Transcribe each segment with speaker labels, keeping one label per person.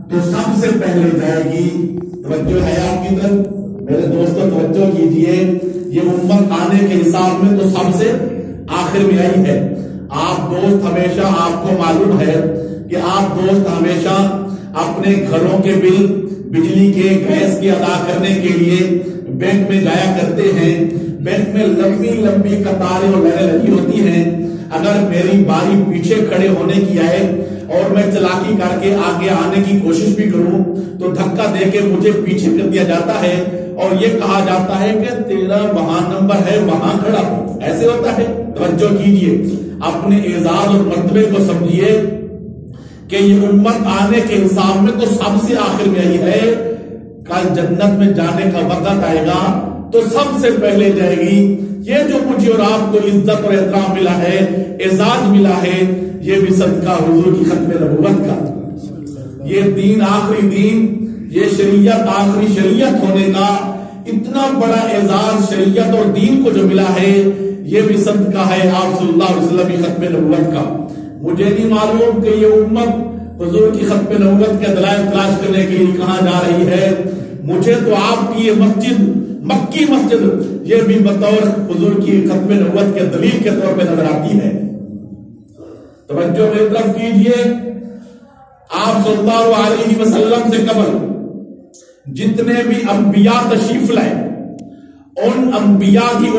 Speaker 1: تو سب سے پہلے جائے گی. توجہ ہے آپ کی طرف میرے دوستوں, توجہ کیجئے. یہ امت آنے کے حساب میں تو سب سے آخر میں آئی ہے. آپ دوست ہمیشہ, آپ کو معلوم ہے کہ آپ دوست ہمیشہ اپنے گھروں کے بل, بجلی کے, گیس کے ادا کرنے کے لیے بینک میں جایا کرتے ہیں. بینک میں لمبی لمبی قطاریں اور لائنیں لگی ہوتی ہیں. اگر میری باری پیچھے کھڑے ہونے کی آئے اور میں چلاکی کر کے آگے آنے کی کوشش بھی کروں تو دھکا دے کے مجھے پیچھے کر دیا جاتا ہے اور یہ کہا جاتا ہے کہ تیرا وہاں نمبر ہے, وہاں کھڑا. ایسے ہوتا ہے. توجہ کیجئے, اپنے اعزاز اور مرتبے کو سمجھیے کہ یہ امت آنے کے حساب میں تو سب سے آخر میں آئی ہے. کل جنت میں جانے کا وقت آئے گا تو سب سے پہلے جائے گی. یہ جو مجھے اور آپ کو عزت اور احترام ملا ہے, اعزاز ملا ہے, یہ بھی صدقہ حضور کی ختم نبوت کا. یہ دین آخری دین, یہ شریعت آخری شریعت ہونے کا اتنا بڑا اعزاز شریعت اور دین کو جو ملا ہے, یہ بھی صدقہ ہے آپ صلی اللہ علیہ وسلم کی ختم نبوت کا. مجھے نہیں معلوم کہ یہ امت حضور کی ختم نبوت کے دلائل تلاش کرنے کے لیے کہاں جا رہی ہے. مجھے تو آپ کی یہ مسجد, مکی مسجد, یہ بھی بطور حضور کی ختم نبوت کے دلیل کے طور پہ نظر آتی ہے. توجہ میری طرف کیجئے. آپ صلی اللہ علیہ وسلم سے قبل جتنے بھی انبیاء تشریف لائے, ان انبیاء کی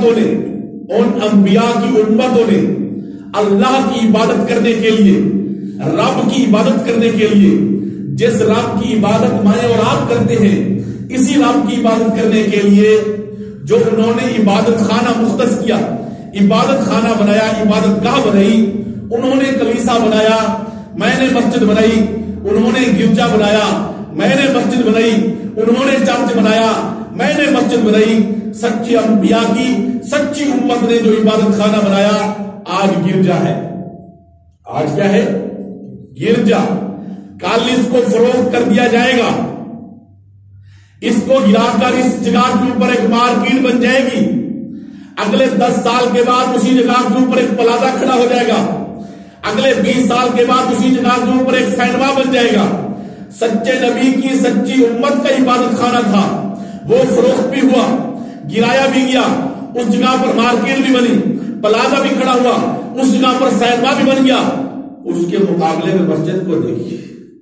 Speaker 1: امتوں نے اللہ کی عبادت کرنے کے لیے, رب کی عبادت کرنے کے لیے, جس رب کی عبادت میں اور آپ کرتے ہیں, اسی رب کی عبادت کرنے کے لیے جو انہوں نے عبادت خانہ مختص کیا, عبادت خانہ بنایا, عبادت گاہ بنائی, انہوں نے کلیسا بنایا, میں نے مسجد بنائی, انہوں نے گرجا بنایا, میں نے مسجد بنائی, انہوں نے چرچ بنایا, میں نے مسجد بنائی. سچی انبیاء کی سچی امت نے جو عبادت خانہ بنایا آج گرجا ہے. آج کیا ہے؟ گرجا. کل اس کو فروخت کر دیا جائے گا, اس کو گرا کر اس جگہ کے اوپر ایک مارکیٹ بن جائے گی. اگلے 10 سال کے بعد اسی جگہ کے اوپر ایک پلازا کھڑا ہو جائے گا. اگلے 20 سال کے بعد اسی جگہ کے اوپر ایک سینما بن جائے گا. سچے نبی کی سچی امت کا عبادت خانہ تھا, وہ فروخت بھی ہوا, گرایا بھی گیا, اس جگہ پر مارکیٹ بھی بنی, پلازا بھی کھڑا ہوا, اس جگہ پر سینما بھی بن گیا. اس کے مقابلے میں مسجد کو دیکھیے,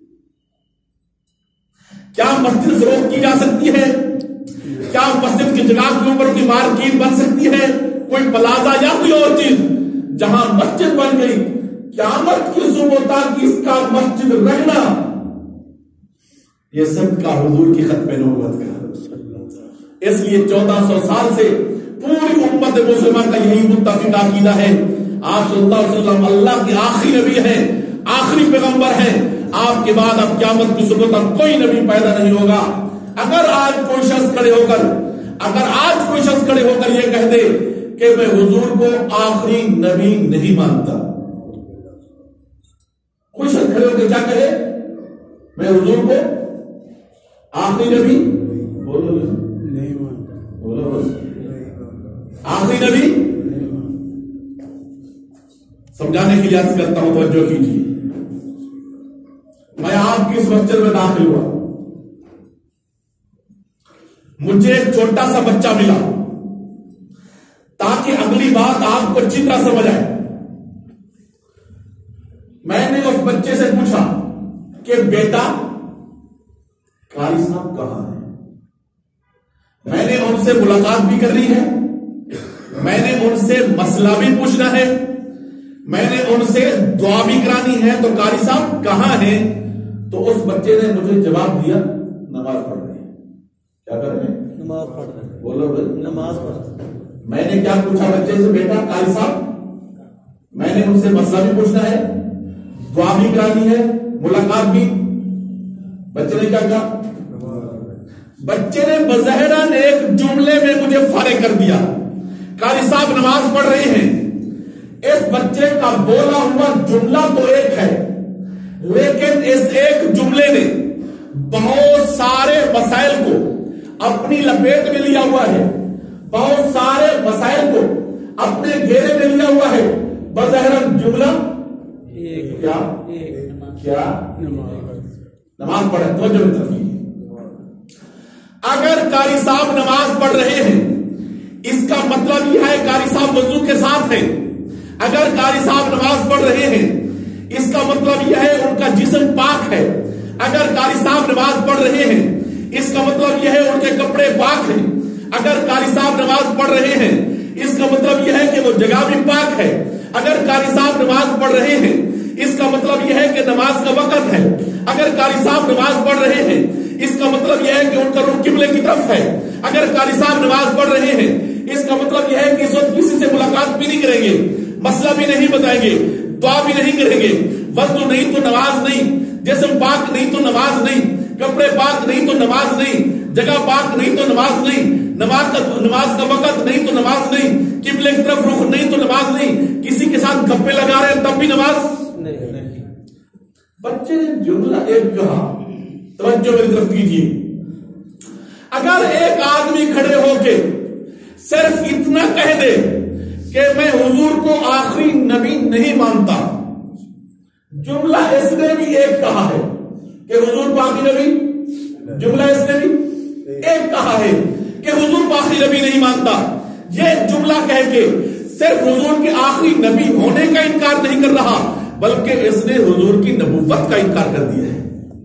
Speaker 1: کیا مسجد فروخت کی جا سکتی ہے؟ کیا مسجد کی جگہ کے اوپر کوئی مارکیٹ بن سکتی ہے, کوئی پلازا یا کوئی اور چیز؟ جہاں مسجد بن گئی, قیامت کی صبح تک اس کا مسجد رہنا, یہ صدقہ حضور کی ختم نبوت کا. اس لیے 1400 سال سے پوری امت مسلمہ کا یہی متفق عقیدہ ہے. آپ صلی اللہ علیہ وسلم اللہ کے آخری نبی ہیں, آخری پیغمبر ہیں. آپ کے بعد اب قیامت کی صبح تک کوئی نبی پیدا نہیں ہوگا. اگر آج کوئی شخص کھڑے ہو کر یہ کہہ دے کہ میں حضور کو آخری نبی نہیں مانتا, کوئی شخص کھڑے ہو کے کیا کہے, میں حضور کو آخری نبی نہیں مانتا, آخری نبی سمجھانے کے لیے عرض کرتا ہوں, توجہ کیجیے. میں آپ کی اس مسجد میں داخل ہوا, مجھے ایک چھوٹا سا بچہ ملا تاکہ اگلی بات آپ کو اچھی طرح سمجھ آئے. میں نے اس بچے سے پوچھا کہ بیٹا قاری صاحب کہاں ہے؟ میں نے ان سے ملاقات بھی کرنی ہے, میں نے ان سے مسئلہ بھی پوچھنا ہے, میں نے ان سے دعا بھی کرانی ہے, تو قاری صاحب کہاں ہیں؟ تو اس بچے نے مجھے جواب دیا, نماز پڑھ رہے ہیں. کیا کر رہے ہیں؟ نماز پڑھ رہے ہیں. بولو بھائی, نماز پڑھ رہے ہیں. میں نے کیا پوچھا بچے سے, بیٹا قاری صاحب, میں نے ان سے مسئلہ بھی پوچھنا ہے, دعا بھی کرانی ہے, ملاقات بھی. بچے نے کیا کہا؟ بچے نے بظاہراً ایک جملے میں مجھے فارغ کر دیا, قاری صاحب نماز پڑھ رہے ہیں. اس بچے کا بولا ہوا جملہ تو ایک ہے, لیکن اس ایک جملے نے بہت سارے مسائل کو اپنی لپیٹ میں لیا ہوا ہے, بہت سارے مسائل کو اپنے گھیرے میں لیا ہوا ہے. بظاہراً جملہ کیا نماز پڑھے توجہ میں تفصیل. اگر قاری صاحب نماز پڑھ رہے ہیں اس کا مطلب یہ ہے قاری صاحب وضو کے ساتھ ہیں. اگر قاری صاحب نماز پڑھ رہے ہیں اس کا مطلب یہ ہے ان کا جسم پاک ہے. اگر قاری صاحب نماز پڑھ رہے ہیں اس کا مطلب یہ ہے ان کے کپڑے پاک ہیں. اگر قاری صاحب نماز پڑھ رہے ہیں اس کا مطلب یہ ہے کہ وہ جگہ بھی پاک ہے. اگر قاری صاحب نماز پڑھ رہے ہیں اس کا مطلب یہ ہے کہ نماز کا وقت ہے. اگر قاری صاحب نماز پڑھ رہے ہیں اس کا مطلب یہ ہے کہ ان کا رخ قبلے کی طرف ہے. اگر قاری صاحب نماز پڑھ رہے ہیں اس کا مطلب یہ ہے کہ اس وقت کسی سے ملاقات بھی نہیں کریں گے, مسئلہ بھی نہیں بتائیں گے, دعا بھی نہیں کریں گے. وضو نہیں تو نماز نہیں, جسم پاک نہیں تو نماز نہیں, کپڑے پاک نہیں تو نماز نہیں, جگہ پاک نہیں تو نماز نہیں, نماز کا وقت نہیں تو نماز نہیں, قبلے کی طرف رخ نہیں تو نماز نہیں, کسی کے ساتھ گپے لگا رہے ہیں تب بھی نماز نہیں. بچے نے جملہ ایک کہا, توجہ میری طرف کیجیے. اگر ایک آدمی کھڑے ہو کے صرف اتنا کہہ دے کہ میں حضور کو آخری نبی نہیں مانتا, جملہ اس نے بھی ایک کہا ہے کہ حضور کو آخری نبی, جملہ اس نے بھی ایک کہا ہے کہ حضور کو آخری نبی نہیں مانتا. یہ جملہ کہہ کے صرف حضور کے آخری نبی ہونے کا انکار نہیں کر رہا بلکہ اس نے حضور کی نبوت کا انکار کر دیا ہے.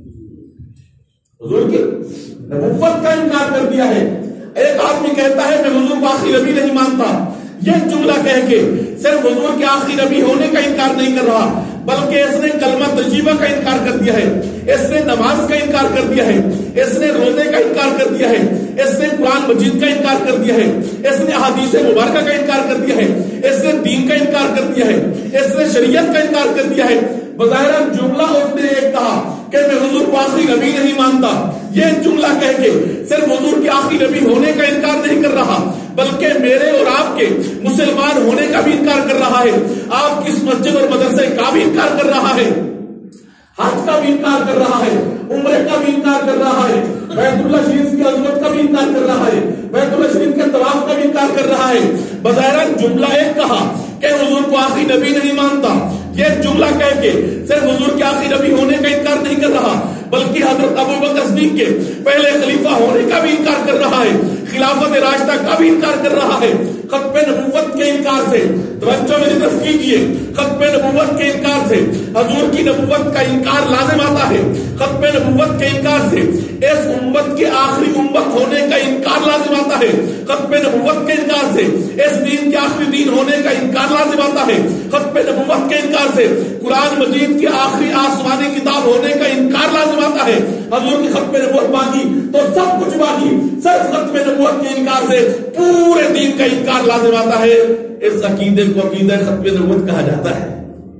Speaker 1: حضور کی نبوت کا انکار کر دیا ہے. ایک آدمی کہتا ہے میں حضور کو آخری نبی نہیں مانتا, یہ جملہ کہہ کے صرف حضور کے آخری نبی ہونے کا انکار نہیں کر رہا بلکہ اس نے کلمہ طیبہ کا انکار کر دیا ہے, اس نے نماز کا انکار کر دیا ہے, اس نے روزے کا انکار کر دیا ہے, اس نے قرآن مجید کا انکار کر دیا ہے, اس نے احادیث مبارکہ کا انکار کر دیا ہے, اس نے دین کا انکار کر دیا ہے, اس نے شریعت کا انکار کر دیا ہے. بظاہر جملہ اس نے ایک کہا کہ میں حضور کو آخری نبی نہیں مانتا, یہ جملہ کہہ کے صرف حضور کے آخری نبی ہونے کا انکار نہیں کر رہا بلکہ میرے اور آپ کے مسلمان ہونے کا بھی انکار کر رہا ہے, آپ کس مسجد اور مدرسے کا بھی انکار کر رہا ہے, حج کا بھی انکار کر رہا ہے, عمرے کا بھی انکار کر رہا ہے, بیت اللہ شریف کی عظمت کا بھی انکار کر رہا ہے, بیت اللہ شریف کے طواف کا بھی انکار کر رہا ہے. بظاہر جملہ ایک کہا کہ حضور کو آخری نبی نہیں مانتا, یہ جملہ کہہ کے صرف حضور کے آخری نبی ہونے کا انکار نہیں کر رہا بلکہ حضرت ابوبکر صدیق کے پہلے خلیفہ ہونے کا بھی انکار کر رہا ہے, خلافت راشدہ کا بھی انکار کر رہا ہے, ختم نبوت کے انکار سے. توجہ میری طرف کیجیے, ختم نبوت کے انکار سے حضور کی نبوت کا انکار لازم آتا ہے. ختم نبوت کے انکار سے اس امت کے آخری امت ہونے کا انکار لازم آتا ہے. ختم نبوت کے انکار سے اس دین کے آخری دین ہونے کا انکار لازم آتا ہے. ختم نبوت کے انکار سے قرآن مجید کی آخری آسمانی کتاب ہونے کا انکار لازم آتا ہے. حضور کی ختم نبوت باقی تو سب کچھ باقی, صرف ختم نبوت کے انکار سے پورے دین کا انکار لازم آتا ہے. اس عقیدے کو عقیدہ ختم نبوت کہا جاتا ہے.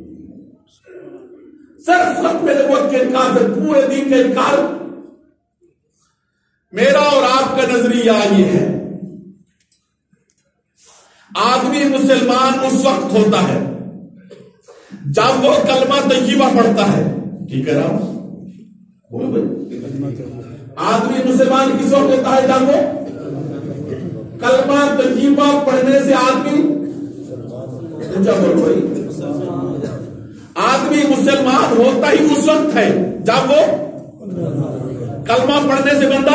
Speaker 1: صرف ختم نبوت کے انکار سے پورے دین کا انکار. میرا اور آپ کا نظریہ یہ ہے, آدمی مسلمان اس وقت ہوتا ہے جب وہ کلمہ طیبہ پڑھتا ہے. ٹھیک ہے نا, بولو بھائی, آدمی مسلمان کس وقت ہوتا ہے جب وہ کلمہ طیبہ پڑھنے سے آدمی, آدمی مسلمان ہوتا ہی اس وقت ہے جب وہ کلمہ پڑھنے سے بندہ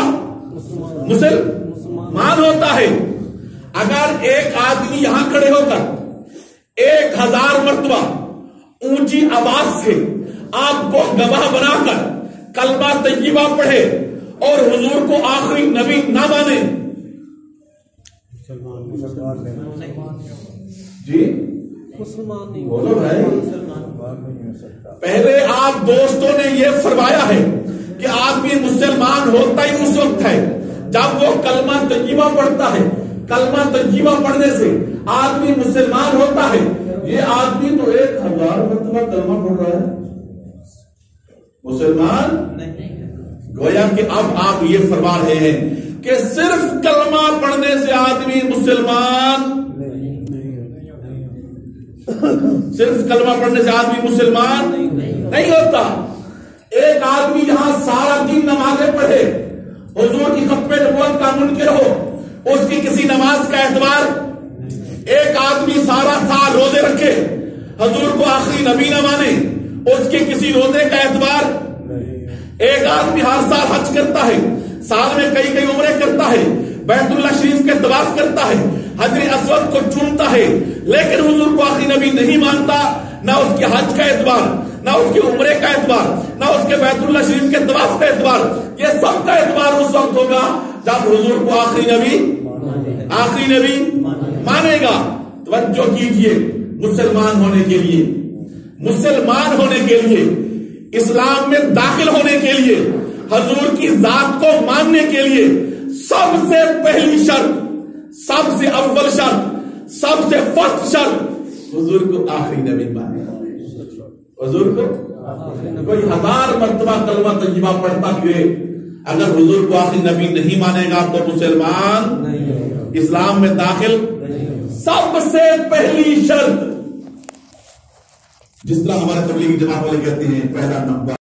Speaker 1: مسلمان ہوتا ہے. اگر ایک آدمی یہاں کھڑے ہو کر 1000 مرتبہ اونچی آواز سے آپ کو گواہ بنا کر کلمہ طیبہ پڑھے اور حضور کو آخری نبی نہ مانے, جی مسلمان نہیں بولو بھائی. پہلے آپ دوستوں نے یہ فرمایا ہے کہ آدمی مسلمان ہوتا ہی اس وقت ہے جب وہ کلمہ طیبہ پڑھتا ہے. کلمہ طیبہ پڑھنے سے آدمی مسلمان ہوتا ہے. یہ آدمی تو 1000 مرتبہ کلمہ پڑھ رہا ہے, مسلمان نہیں. گویا کہ اب آپ یہ فرما رہے ہیں کہ صرف کلمہ پڑھنے سے آدمی مسلمان, صرف کلمہ پڑھنے سے آدمی مسلمان نہیں ہوتا. ایک آدمی یہاں سارا دن نمازیں پڑھے, حضور کی ختم نبوت کا منکر ہو, اس کی کسی نماز کا اعتبار. ایک آدمی سارا سال روزے رکھے, حضور کو آخری نبی نہ مانے, اس کے کسی روزے کا اعتبار. ایک آدمی ہر سال حج کرتا ہے، سال میں کئی کئی عمرے کرتا ہے، بیت اللہ شریف کے طواف کرتا ہے، حجر اسود کو چومتا ہے، لیکن حضور کو آخری نبی نہیں مانتا، نہ اس کے حج کا اعتبار، نہ اس کے عمرے کا اعتبار، نہ اس کے بیت اللہ شریف کے طواف کا اعتبار، یہ سب کا اعتبار اس وقت ہوگا جب حضور کو آخری نبی مانے گا۔ توجہ کیجئے، مسلمان ہونے کے لیے، اسلام میں داخل ہونے کے لیے، حضور کی ذات کو ماننے کے لیے سب سے پہلی شرط، سب سے اول شرط، سب سے فرسٹ شرط، حضور کو آخری نبی مانے۔ حضور کو کوئی 1000 مرتبہ کلمہ طیبہ پڑھتا پھرے، اگر حضور کو آخری نبی نہیں مانے گا تو مسلمان اسلام میں داخل۔ سب سے پہلی شرط، جس طرح ہمارے تبلیغی جماعت والے کہتے ہیں، پہلا نمبر